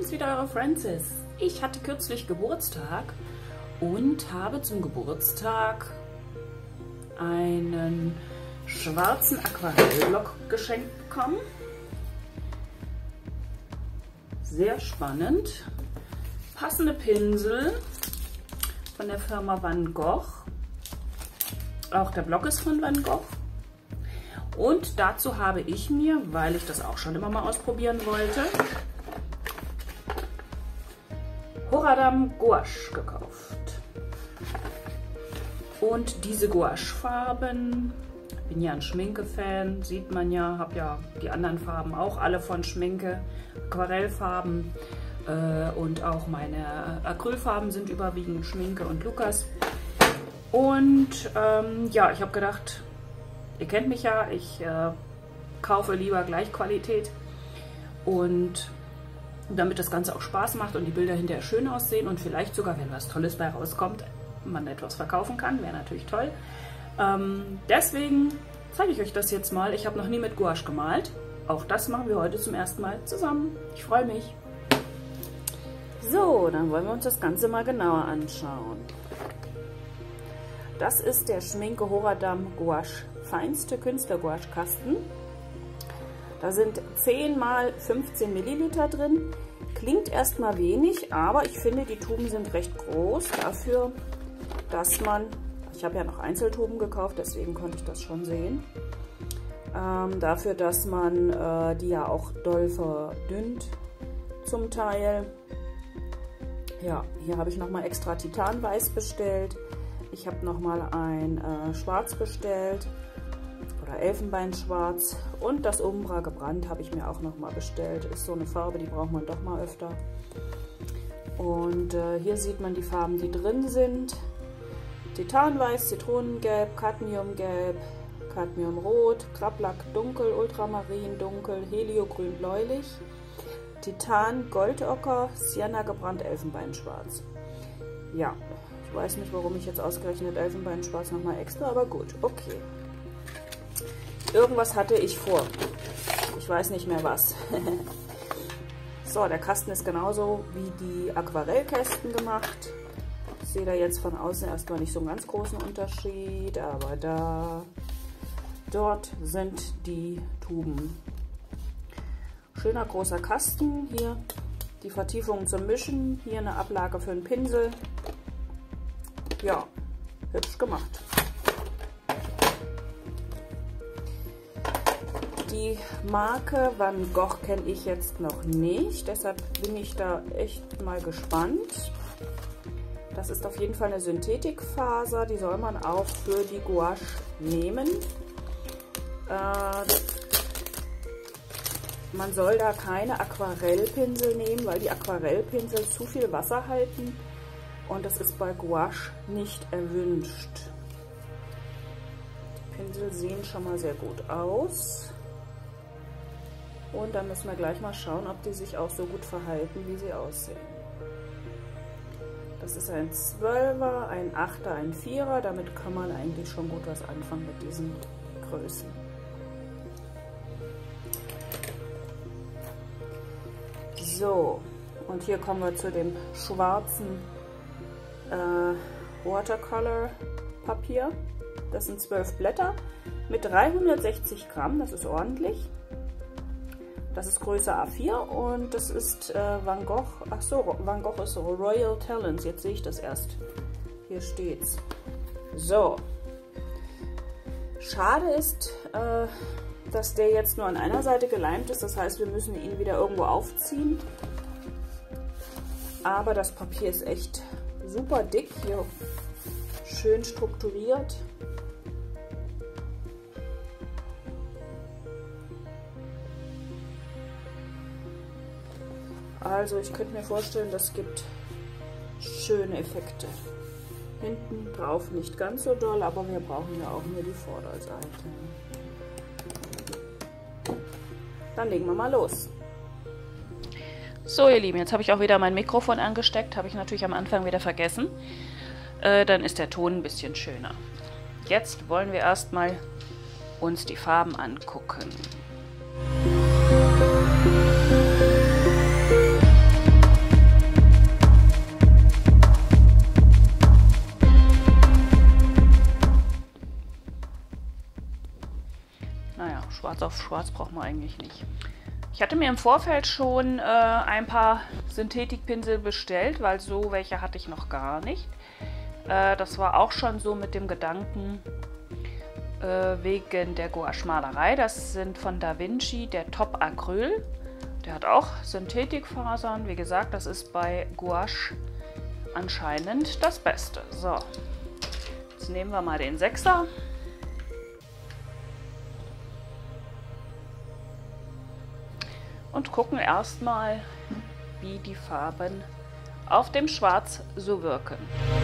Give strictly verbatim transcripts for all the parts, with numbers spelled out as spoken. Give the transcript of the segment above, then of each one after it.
bin's wieder, eure Francis. Ich hatte kürzlich Geburtstag und habe zum Geburtstag einen schwarzen Aquarellblock geschenkt bekommen. Sehr spannend. Passende Pinsel von der Firma Van Gogh. Auch der Block ist von Van Gogh. Und dazu habe ich mir, weil ich das auch schon immer mal ausprobieren wollte, Horadam Gouache gekauft. Und diese Gouache-Farben, ich bin ja ein Schminke-Fan, sieht man ja, habe ja die anderen Farben auch alle von Schminke, Aquarellfarben äh, und auch meine Acrylfarben sind überwiegend Schminke und Lukas. Und ähm, ja, ich habe gedacht, ihr kennt mich ja, ich äh, kaufe lieber Gleichqualität und damit das Ganze auch Spaß macht und die Bilder hinterher schön aussehen und vielleicht sogar, wenn was Tolles bei rauskommt, man etwas verkaufen kann, wäre natürlich toll. Ähm, deswegen zeige ich euch das jetzt mal. Ich habe noch nie mit Gouache gemalt. Auch das machen wir heute zum ersten Mal zusammen. Ich freue mich. So, dann wollen wir uns das Ganze mal genauer anschauen. Das ist der Schminke Horadam Gouache feinste Künstler-Gouache-Kasten. Da sind zehn mal fünfzehn Milliliter drin. Klingt erstmal wenig, aber ich finde, die Tuben sind recht groß dafür, dass man, ich habe ja noch Einzeltuben gekauft, deswegen konnte ich das schon sehen, ähm, dafür, dass man äh, die ja auch doll verdünnt zum Teil. Ja, hier habe ich nochmal extra Titanweiß bestellt. Ich habe nochmal ein äh, Schwarz bestellt. Elfenbeinschwarz und das Umbra gebrannt habe ich mir auch noch mal bestellt. Ist so eine Farbe, die braucht man doch mal öfter. Und äh, hier sieht man die Farben, die drin sind. Titanweiß, Zitronengelb, Cadmiumgelb, Cadmiumrot, Krablack dunkel, Ultramarin dunkel, Heliogrün bläulich, Titan goldocker, Sienna gebrannt, Elfenbeinschwarz. Ja, ich weiß nicht, warum ich jetzt ausgerechnet Elfenbeinschwarz noch mal extra, aber gut, okay. Irgendwas hatte ich vor. Ich weiß nicht mehr was. So, der Kasten ist genauso wie die Aquarellkästen gemacht. Ich sehe da jetzt von außen erstmal nicht so einen ganz großen Unterschied, aber da, dort sind die Tuben. Schöner großer Kasten. Hier die Vertiefung zum Mischen. Hier eine Ablage für einen Pinsel. Ja, hübsch gemacht. Die Marke Van Gogh kenne ich jetzt noch nicht, deshalb bin ich da echt mal gespannt. Das ist auf jeden Fall eine Synthetikfaser, die soll man auch für die Gouache nehmen. Äh, man soll da keine Aquarellpinsel nehmen, weil die Aquarellpinsel zu viel Wasser halten und das ist bei Gouache nicht erwünscht. Die Pinsel sehen schon mal sehr gut aus. Und dann müssen wir gleich mal schauen, ob die sich auch so gut verhalten, wie sie aussehen. Das ist ein Zwölfer, ein Achter, ein Vierer. Damit kann man eigentlich schon gut was anfangen mit diesen Größen. So, und hier kommen wir zu dem schwarzen äh, Watercolor Papier. Das sind zwölf Blätter mit dreihundertsechzig Gramm, das ist ordentlich. Das ist Größe A vier und das ist äh, Van Gogh. Ach so, Van Gogh ist so Royal Talents. Jetzt sehe ich das erst. Hier steht's. So. Schade ist, äh, dass der jetzt nur an einer Seite geleimt ist. Das heißt, wir müssen ihn wieder irgendwo aufziehen. Aber das Papier ist echt super dick. Hier schön strukturiert. Also ich könnte mir vorstellen, das gibt schöne Effekte. Hinten drauf nicht ganz so doll, aber wir brauchen ja auch nur die Vorderseite. Dann legen wir mal los. So ihr Lieben, jetzt habe ich auch wieder mein Mikrofon angesteckt, habe ich natürlich am Anfang wieder vergessen. Äh, dann ist der Ton ein bisschen schöner. Jetzt wollen wir erstmal uns die Farben angucken. schwarz braucht man eigentlich nicht. Ich hatte mir im Vorfeld schon äh, ein paar Synthetikpinsel bestellt, weil so welche hatte ich noch gar nicht. Äh, das war auch schon so mit dem Gedanken äh, wegen der Gouache-Malerei. Das sind von Da Vinci der Top Acryl. Der hat auch Synthetikfasern. Wie gesagt, das ist bei Gouache anscheinend das Beste. So, jetzt nehmen wir mal den Sechser. Und gucken erstmal, wie die Farben auf dem Schwarz so wirken.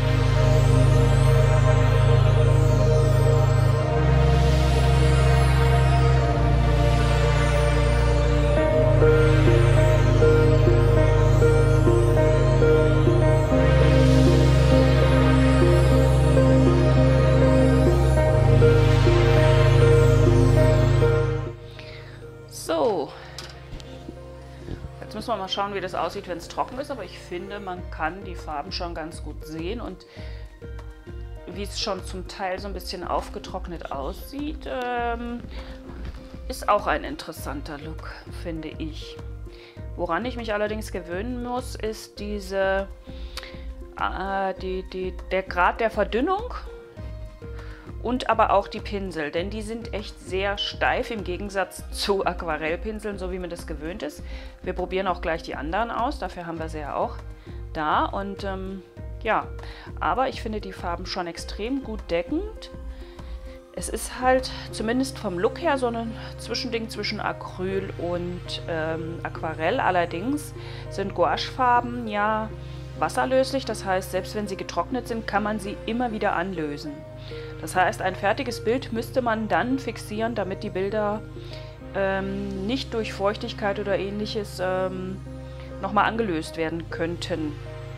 So. Jetzt müssen wir mal schauen, wie das aussieht, wenn es trocken ist, aber ich finde, man kann die Farben schon ganz gut sehen und wie es schon zum Teil so ein bisschen aufgetrocknet aussieht, ähm, ist auch ein interessanter Look, finde ich. Woran ich mich allerdings gewöhnen muss, ist diese, äh, die, die, der Grad der Verdünnung und aber auch die Pinsel, denn die sind echt sehr steif im Gegensatz zu Aquarellpinseln, so wie man das gewöhnt ist. Wir probieren auch gleich die anderen aus, dafür haben wir sie ja auch da. Und ähm, ja, aber ich finde die Farben schon extrem gut deckend. Es ist halt zumindest vom Look her so ein Zwischending zwischen Acryl und ähm, Aquarell. Allerdings sind Gouache-Farben ja wasserlöslich, das heißt, selbst wenn sie getrocknet sind, kann man sie immer wieder anlösen. Das heißt, ein fertiges Bild müsste man dann fixieren, damit die Bilder ähm, nicht durch Feuchtigkeit oder ähnliches ähm, nochmal angelöst werden könnten.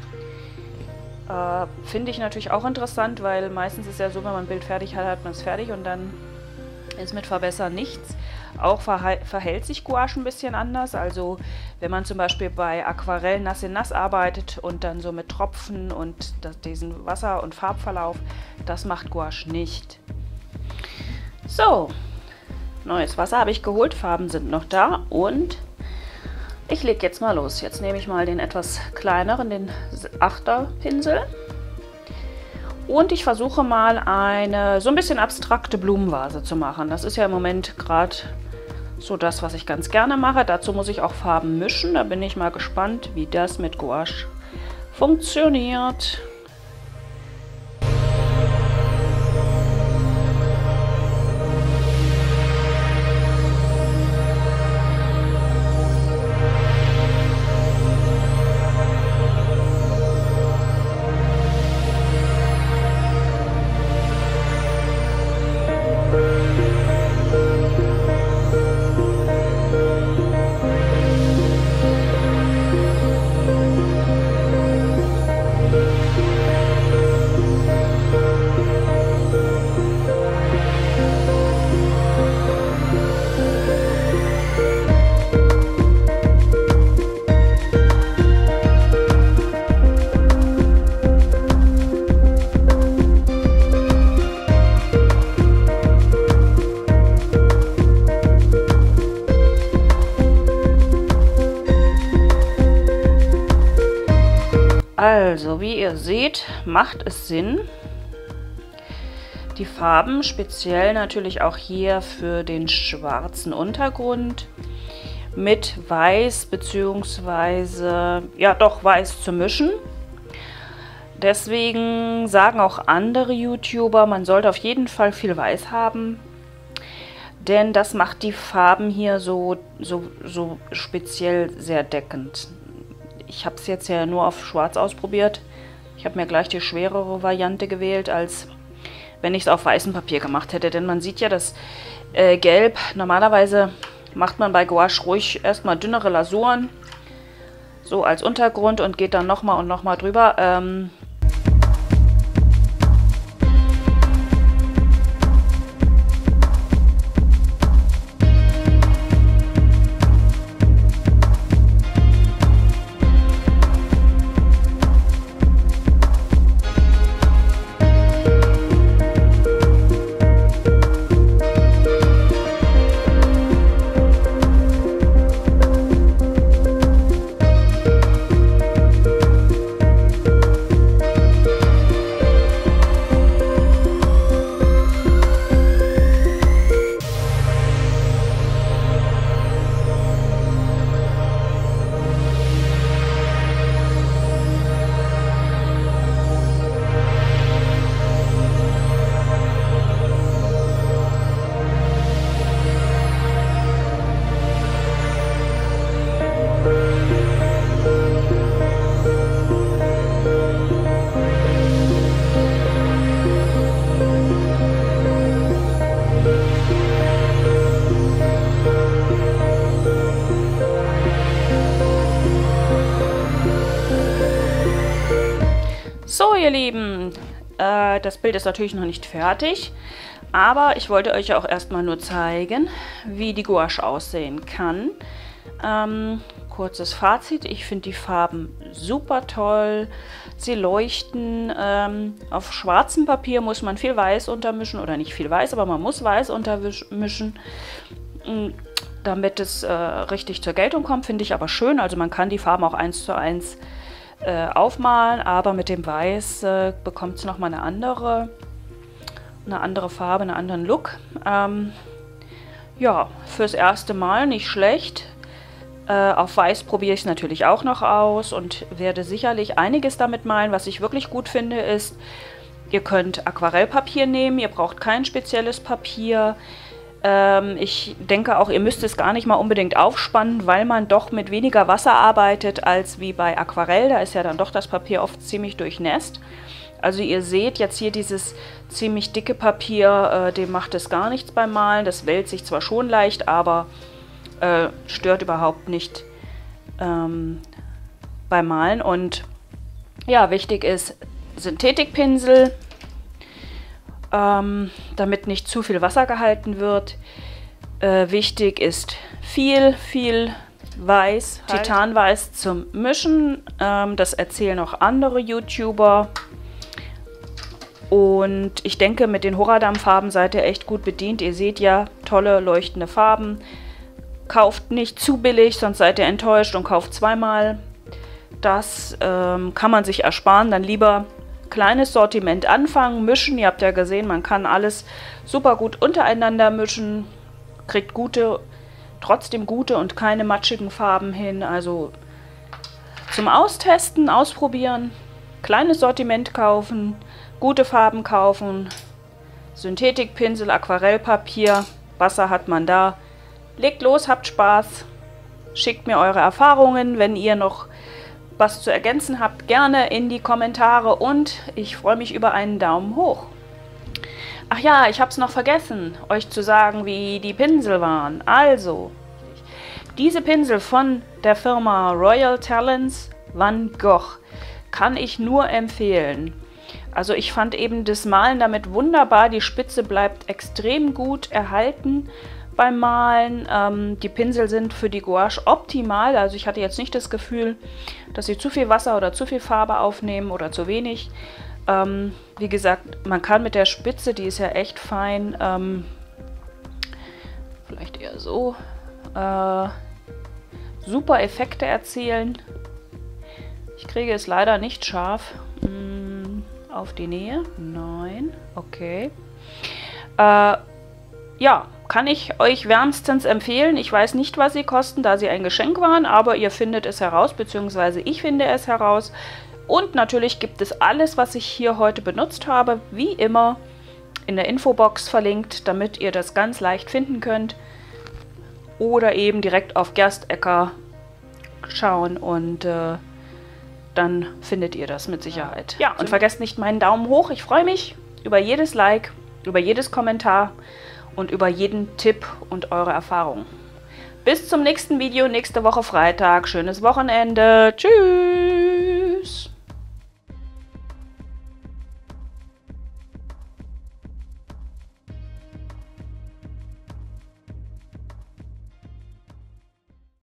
Äh, finde ich natürlich auch interessant, weil meistens ist ja so, wenn man ein Bild fertig hat, hat man es fertig und dann ist mit Verbessern nichts. Auch verhält sich Gouache ein bisschen anders. Also wenn man zum Beispiel bei Aquarell nass in nass arbeitet und dann so mit Tropfen und das, diesen Wasser- und Farbverlauf, das macht Gouache nicht. So, neues Wasser habe ich geholt, Farben sind noch da und ich lege jetzt mal los. Jetzt nehme ich mal den etwas kleineren, den achter Pinsel. Und ich versuche mal eine so ein bisschen abstrakte Blumenvase zu machen. Das ist ja im Moment gerade so das, was ich ganz gerne mache. Dazu muss ich auch Farben mischen. Da bin ich mal gespannt, wie das mit Gouache funktioniert. Also, wie ihr seht, macht es Sinn, die Farben, speziell natürlich auch hier für den schwarzen Untergrund, mit Weiß bzw. ja doch Weiß zu mischen. Deswegen sagen auch andere YouTuber, man sollte auf jeden Fall viel Weiß haben, denn das macht die Farben hier so, so, so speziell sehr deckend. Ich habe es jetzt ja nur auf Schwarz ausprobiert. Ich habe mir gleich die schwerere Variante gewählt, als wenn ich es auf weißem Papier gemacht hätte. Denn man sieht ja, das äh, Gelb, normalerweise macht man bei Gouache ruhig erstmal dünnere Lasuren, so als Untergrund und geht dann nochmal und nochmal drüber. Ähm, ihr Lieben, äh, das Bild ist natürlich noch nicht fertig, aber ich wollte euch auch erstmal nur zeigen, wie die Gouache aussehen kann. Ähm, kurzes Fazit, ich finde die Farben super toll, sie leuchten. Ähm, auf schwarzem Papier muss man viel Weiß untermischen, oder nicht viel Weiß, aber man muss Weiß untermischen, damit es äh, richtig zur Geltung kommt, finde ich aber schön. Also man kann die Farben auch eins zu eins äh, aufmalen, aber mit dem Weiß äh, bekommt es nochmal eine andere, eine andere Farbe, einen anderen Look. Ähm, ja, fürs erste Mal nicht schlecht. Äh, auf Weiß probiere ich es natürlich auch noch aus und werde sicherlich einiges damit malen. Was ich wirklich gut finde ist, ihr könnt Aquarellpapier nehmen, ihr braucht kein spezielles Papier. Ähm, ich denke auch, ihr müsst es gar nicht mal unbedingt aufspannen, weil man doch mit weniger Wasser arbeitet als wie bei Aquarell. Da ist ja dann doch das Papier oft ziemlich durchnässt. Also ihr seht jetzt hier dieses ziemlich dicke Papier, äh, dem macht es gar nichts beim Malen. Das wälzt sich zwar schon leicht, aber äh, stört überhaupt nicht ähm, beim Malen. Und ja, wichtig ist Synthetikpinsel, Ähm, damit nicht zu viel Wasser gehalten wird. Äh, wichtig ist viel, viel Weiß, halt. Titanweiß zum Mischen. Ähm, das erzählen auch andere YouTuber. Und ich denke, mit den Horadam-Farben seid ihr echt gut bedient. Ihr seht ja tolle leuchtende Farben. Kauft nicht zu billig, sonst seid ihr enttäuscht und kauft zweimal. Das ähm, kann man sich ersparen. Dann lieber kleines Sortiment anfangen, mischen. Ihr habt ja gesehen, man kann alles super gut untereinander mischen, kriegt gute, trotzdem gute und keine matschigen Farben hin. Also zum Austesten, ausprobieren, kleines Sortiment kaufen, gute Farben kaufen, Synthetikpinsel, Aquarellpapier, Wasser hat man da. Legt los, habt Spaß, schickt mir eure Erfahrungen, wenn ihr noch was zu ergänzen habt, gerne in die Kommentare und ich freue mich über einen Daumen hoch. Ach ja, ich habe es noch vergessen, euch zu sagen, wie die Pinsel waren. Also, diese Pinsel von der Firma Royal Talents Van Gogh kann ich nur empfehlen. Also ich fand eben das Malen damit wunderbar, die Spitze bleibt extrem gut erhalten beim Malen. Ähm, die Pinsel sind für die Gouache optimal, also ich hatte jetzt nicht das Gefühl, dass sie zu viel Wasser oder zu viel Farbe aufnehmen oder zu wenig. Ähm, wie gesagt, man kann mit der Spitze, die ist ja echt fein, ähm, vielleicht eher so, äh, super Effekte erzielen. Ich kriege es leider nicht scharf mh, auf die Nähe. Nein, okay. Äh, ja, kann ich euch wärmstens empfehlen. Ich weiß nicht, was sie kosten, da sie ein Geschenk waren, aber ihr findet es heraus, beziehungsweise ich finde es heraus. Und natürlich gibt es alles, was ich hier heute benutzt habe, wie immer in der Infobox verlinkt, damit ihr das ganz leicht finden könnt. Oder eben direkt auf Gerstecker schauen und äh, dann findet ihr das mit Sicherheit. Ja, und vergesst nicht meinen Daumen hoch. Ich freue mich über jedes Like, über jedes Kommentar und über jeden Tipp und eure Erfahrungen. Bis zum nächsten Video, nächste Woche Freitag. Schönes Wochenende. Tschüss!